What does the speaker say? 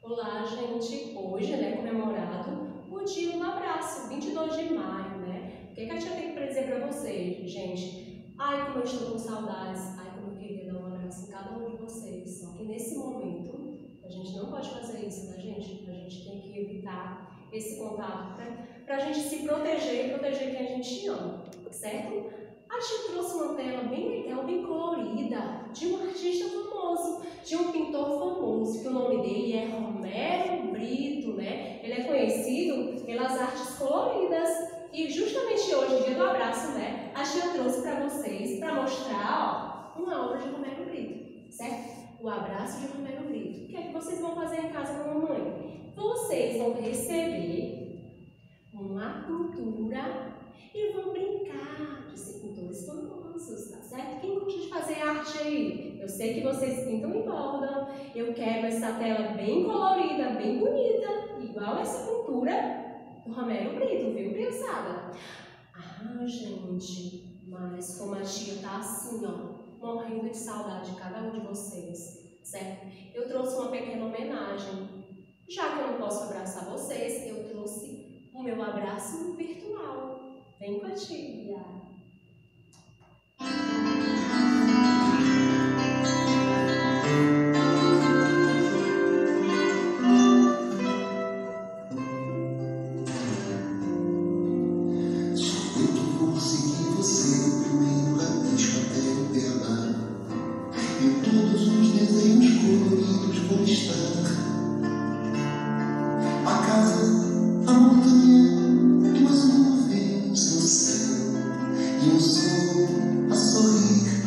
Olá, gente! Hoje, comemorado o Dia do Abraço, 22 de maio, O que a tia tem para dizer para vocês, gente? Ai, como eu estou com saudades, ai, como eu queria dar um abraço em cada um de vocês. Só que nesse momento, a gente não pode fazer isso, gente? A gente tem que evitar esse contato para a gente se proteger e proteger quem a gente ama, certo? A tia trouxe uma tela bem legal, bem colorida, de um artista famoso, de um pintor famoso, que o nome dele é Romero Brito, Ele é conhecido pelas artes coloridas. E justamente hoje, dia do abraço, a tia trouxe para vocês, para mostrar, uma obra de Romero Brito, certo? O abraço de Romero Brito. O que é que vocês vão fazer em casa com a mamãe? Vocês vão receber uma pintura e vão brincar de ser pintores famosos, tá certo? Quem gosta de fazer arte aí? Eu sei que vocês pintam e bordam. Eu quero essa tela bem colorida, bem bonita, igual essa pintura do Romero Brito, viu, criançada? Ah, gente, mas como a tia tá assim, morrendo de saudade de cada um de vocês, certo? Eu trouxe uma pequena homenagem. Já que eu não posso abraçar vocês, eu trouxe o meu abraço virtual. Vem com a tia! Todos os desenhos coloridos vão estar. A casa, a montanha, duas nuvens no céu e um sol a sorrir.